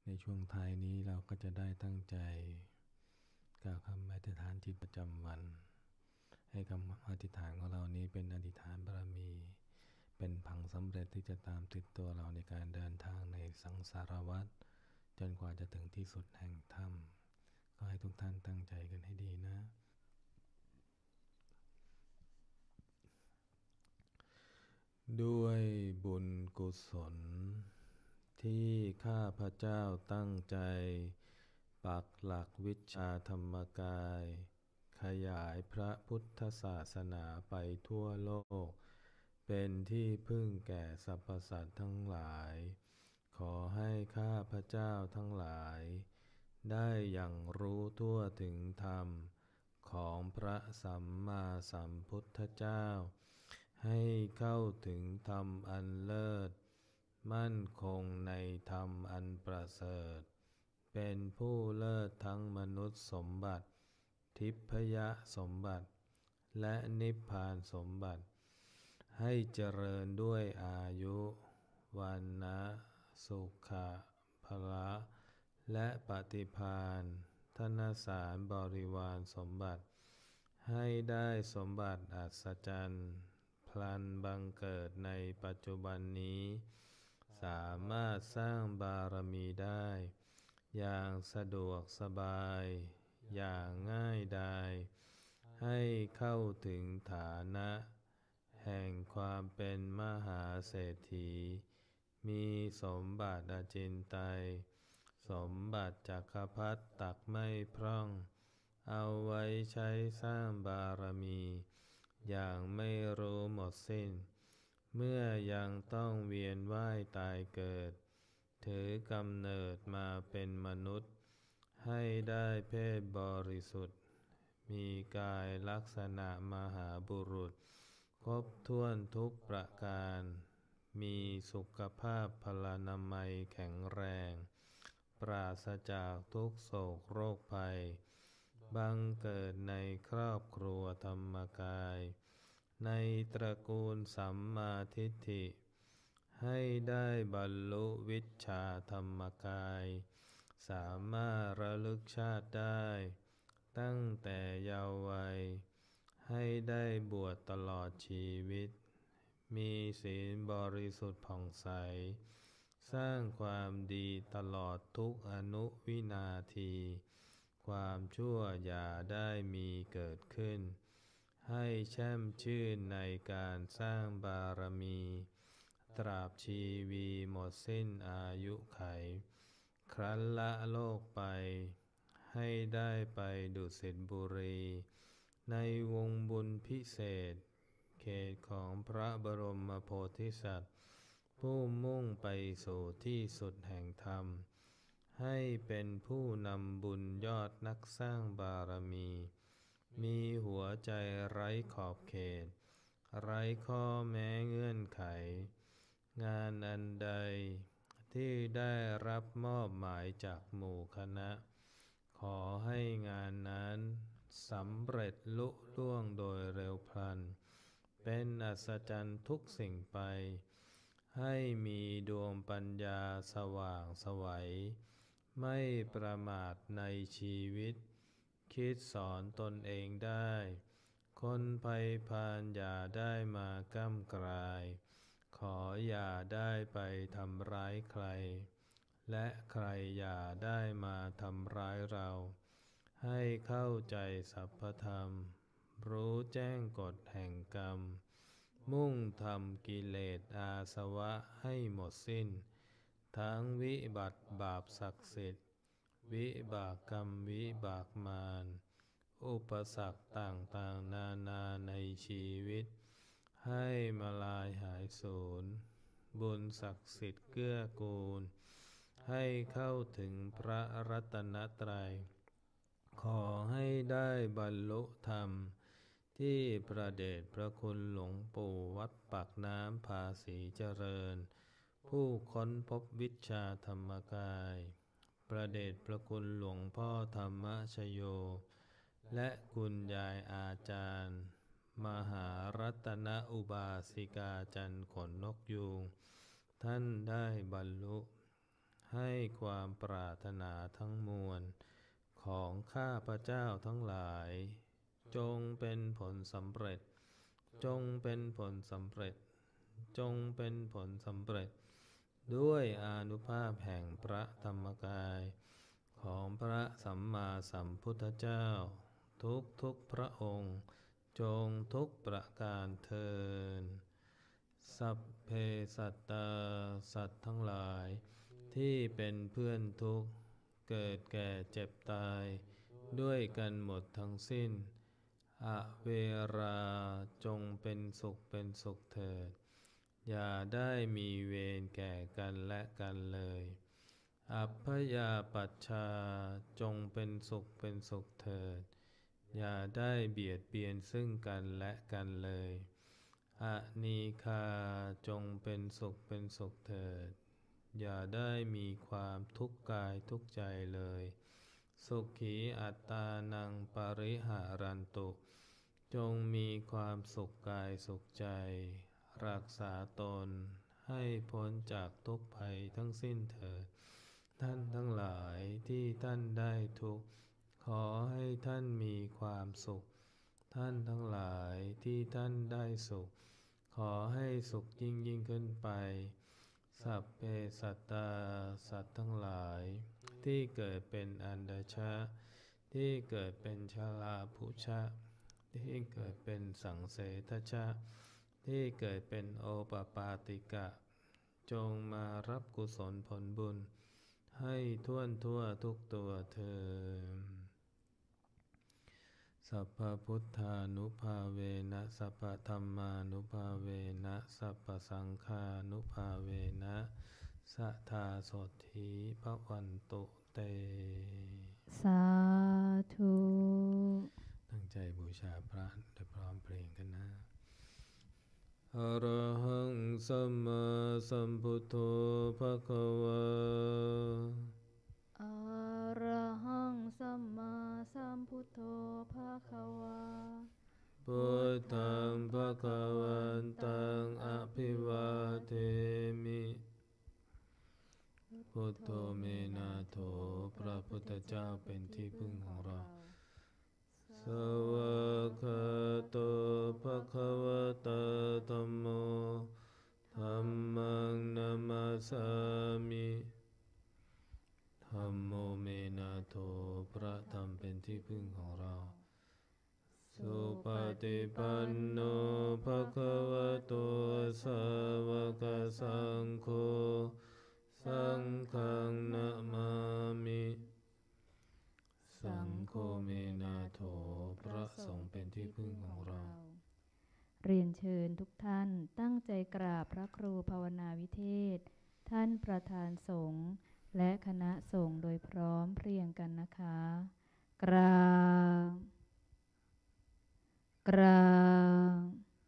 ในช่วงท้ายนี้เราก็จะได้ตั้งใจกล่าวคำอธิษฐานจิตประจำวันให้คำอธิษฐานของเรานี้เป็นอธิษฐานบารมีเป็นผังสำเร็จที่จะตามติดตัวเราในการเดินทางในสังสารวัฏจนกว่าจะถึงที่สุดแห่งธรรมก็ให้ทุกท่านตั้งใจกันให้ดีนะด้วยบุญกุศลที่ข้าพเจ้าตั้งใจปักหลักวิชาธรรมกายขยายพระพุทธศาสนาไปทั่วโลกเป็นที่พึ่งแก่สรรพสัตว์ทั้งหลายขอให้ข้าพเจ้าทั้งหลายได้อย่างรู้ทั่วถึงธรรมของพระสัมมาสัมพุทธเจ้าให้เข้าถึงธรรมอันเลิศมั่นคงในธรรมอันประเสริฐเป็นผู้เลิศทั้งมนุษย์สมบัติทิพยสมบัติและนิพพานสมบัติให้เจริญด้วยอายุวันนะสุขะพละและปฏิภาณธนสารบริวารสมบัติให้ได้สมบัติอัศจรรย์พลันบังเกิดในปัจจุบันนี้สามารถสร้างบารมีได้อย่างสะดวกสบายอย่างง่ายดายให้เข้าถึงฐานะแห่งความเป็นมหาเศรษฐีมีสมบัติอจินไตยสมบัติจักรพรรดิตักไม่พร่องเอาไว้ใช้สร้างบารมีอย่างไม่รู้หมดสิ้นเมื่อยังต้องเวียนว่ายตายเกิดถือกำเนิดมาเป็นมนุษย์ให้ได้เพศบริสุทธิ์มีกายลักษณะมหาบุรุษครบถ้วนทุกประการมีสุขภาพพลานามัยแข็งแรงปราศจากทุกโศกโรคภัยบังเกิดในครอบครัวธรรมกายในตระกูลสัมมาทิฏฐิให้ได้บรรลุวิชชาธรรมกายสามารถระลึกชาติได้ตั้งแต่เยาว์วัยให้ได้บวชตลอดชีวิตมีศีลบริสุทธิ์ผ่องใสสร้างความดีตลอดทุกอนุวินาทีความชั่วอย่าได้มีเกิดขึ้นให้แช่มชื่นในการสร้างบารมีตราบชีวีหมดสิ้นอายุไขครั้นละโลกไปให้ได้ไปดุสิตบุรีในวงบุญพิเศษเขตของพระบรมโพธิสัตว์ผู้มุ่งไปสู่ที่สุดแห่งธรรมให้เป็นผู้นำบุญยอดนักสร้างบารมีมีหัวใจไร้ขอบเขตไร้ข้อแม้เงื่อนไขงานอันใดที่ได้รับมอบหมายจากหมู่คณะขอให้งานนั้นสำเร็จลุล่วงโดยเร็วพลันเป็นอัศจรรย์ทุกสิ่งไปให้มีดวงปัญญาสว่างไสวไม่ประมาทในชีวิตคิดสอนตนเองได้คนไพพาลอย่าได้มาก้ำกลายขออย่าได้ไปทำร้ายใครและใครอย่าได้มาทำร้ายเราให้เข้าใจสัพพธรรมรู้แจ้งกฎแห่งกรรมมุ่งทำกิเลสอาสวะให้หมดสิ้นทั้งวิบัติบาปศักดิ์สิทธิ์วิบากกรรมวิบากมารอุปสรรคต่างๆนานาในชีวิตให้มาลายหายสูญบุญศักดิ์สิทธิ์เกื้อกูลให้เข้าถึงพระรัตนตรัยขอให้ได้บรรลุธรรมที่พระเดชพระคุณหลวงปู่วัดปากน้ำภาษีเจริญผู้ค้นพบวิชาธรรมกายพระเดชพระคุณหลวงพ่อธรรมชโยและคุณยายอาจารย์มหารัตนอุบาสิกาจันทร์ขนนกยูงท่านได้บรรลุให้ความปรารถนาทั้งมวลของข้าพเจ้าทั้งหลายจงเป็นผลสำเร็จจงเป็นผลสำเร็จจงเป็นผลสำเร็จด้วยอานุภาพแห่งพระธรรมกายของพระสัมมาสัมพุทธเจ้าทุกพระองค์จงทุกประการเทินสัพเพสัตตาสัตว์ทั้งหลายที่เป็นเพื่อนทุกข์เกิดแก่เจ็บตายด้วยกันหมดทั้งสิ้นอเวราจงเป็นสุขเถิดอย่าได้มีเวรแก่กันและกันเลยอัพพยาปัชชาจงเป็นสุขเถิดอย่าได้เบียดเบียนซึ่งกันและกันเลยอนีฆาจงเป็นสุขเถิดอย่าได้มีความทุกข์กายทุกข์ใจเลยสุขีอัตตานังปริหารันตุจงมีความสุขกายสุขใจรักษาตนให้พ้นจากทุกภัยทั้งสิ้นเถิดท่านทั้งหลายที่ท่านได้ทุกข์ขอให้ท่านมีความสุขท่านทั้งหลายที่ท่านได้สุขขอให้สุขยิ่งขึ้นไปสัพเพสัตตาสัตว์ทั้งหลายที่เกิดเป็นอันดชะที่เกิดเป็นชราภุชะที่เกิดเป็นสังเสทชะที่เกิดเป็นโอปปาติกะจงมารับกุศลผลบุญให้ทั่วทุกตัวเถิดสัพพพุทธานุภาเวนะสัพพธัมมานุภาเวนะสัพพสังฆานุภาเวนะสัทธาโสธีภวันตุเตสาธุตั้งใจบูชาพระโดยพร้อมเพลงกันนะอะระหังสัมมาสัมพุทโธภะคะวะอะระหังสัมมาสัมพุทโธภะคะวะพุทธังภะคะวันตังอะภิวาเทมิพุทโธเมนะโถพระพุทธเจ้าเป็นที่พึ่งของเราสวากขาโตภะคะวะตาธัมโมธัมมังนัมมัสสามิธัมโมเมนะโถพระธรรมเป็นที่พึ่งของเราสุปฏิปันโนภะคะวะโตสาวกสังโฆสังฆังนะมามิสังโฆเมนะโถพระสงฆ์เป็นที่พึ่งของเราเรียนเชิญทุกท่านตั้งใจกราบพระครูภาวนาวิเทศท่านประธานสงฆ์และคณะสงฆ์โดยพร้อมเพรียงกันนะคะกราบกราบ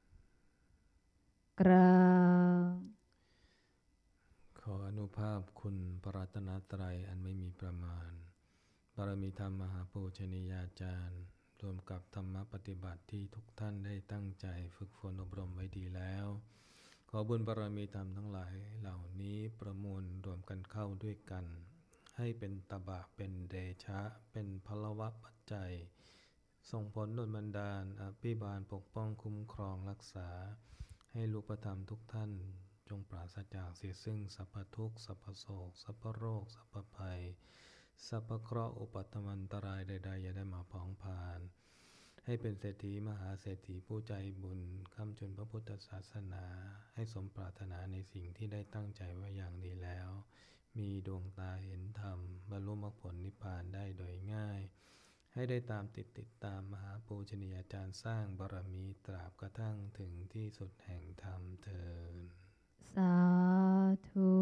กราบขออนุภาพคุณพระรัตนตรัยอันไม่มีประมาณบารมีธรรมมหาปูชนียาจารย์รวมกับธรรมปฏิบัติที่ทุกท่านได้ตั้งใจฝึกฝนอบรมไว้ดีแล้วขอบุญบารมีธรรมทั้งหลายเหล่านี้ประมวลรวมกันเข้าด้วยกันให้เป็นตบะเป็นเดชะเป็นพลวะปัจจัยส่งผลดลบันดาลอภิบาลปกป้องคุ้มครองรักษาให้ลูกประธรรมทุกท่านจงปราศจากเสียซึ่งสัพพทุกข์สัพพโศกสัพพโรคสัพพภัยสัพพเคราะห์อุปัตตมันตรายใดๆอย่าได้มาพ้องผ่านให้เป็นเศรษฐีมหาเศรษฐีผู้ใจบุญค้ำจุนพระพุทธศาสนาให้สมปรารถนาในสิ่งที่ได้ตั้งใจไว้อย่างดีแล้วมีดวงตาเห็นธรรมบรรลุมรรคผลนิพพานได้โดยง่ายให้ได้ตามติดตามมหาปูชนียาจารย์สร้างบารมีตราบกระทั่งถึงที่สุดแห่งธรรมเถิดสาธุ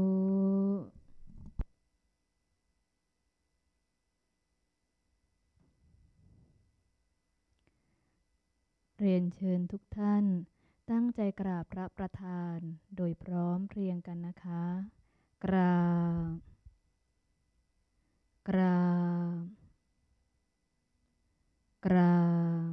เรียนเชิญทุกท่านตั้งใจกราบพระประธานโดยพร้อมเพรียงกันนะคะกราบกราบกราบ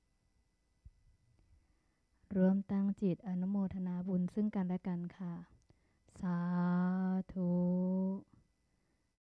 ร่วมตั้งจิตอนุโมทนาบุญซึ่งกันและกันค่ะสาธุ